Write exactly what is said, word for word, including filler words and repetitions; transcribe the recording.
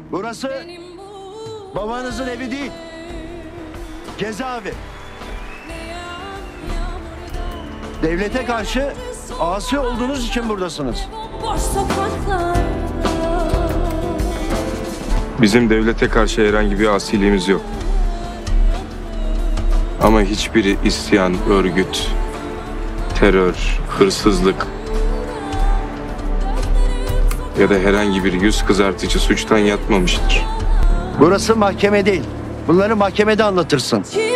Burası babanızın evi değil. Cezaevi. Devlete karşı asi olduğunuz için buradasınız. Bizim devlete karşı herhangi bir asiliğimiz yok. Ama hiçbiri isyan, örgüt, terör, hırsızlık ya da herhangi bir yüz kızartıcı suçtan yatmamıştır. Burası mahkeme değil. Bunları mahkemede anlatırsın.